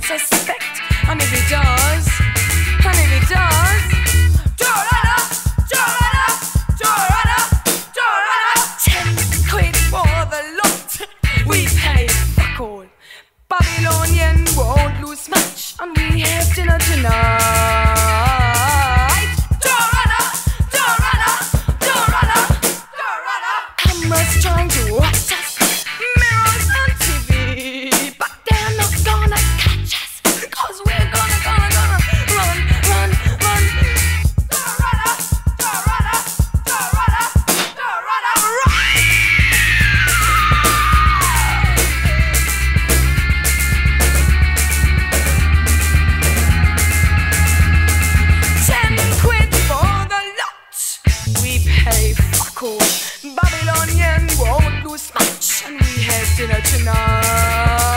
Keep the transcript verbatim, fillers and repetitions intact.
suspect. And if he does, and if he does, door right up, door right up, door right up, door right up. Ten quid for the lot, we pay fuck all. Babylonian won't lose much, and we have dinner tonight. Door right up, door right up, door right up, door right up. Cameras trying to watch us, mirrors on T V, but they're not gonna catch us, cause we're gonna, gonna, gonna run, run, run. Door right up, door right up, door right up, door right up, right. Ten quid for the lot, we pay fuck all. Babylonian won't lose much, and we have dinner tonight.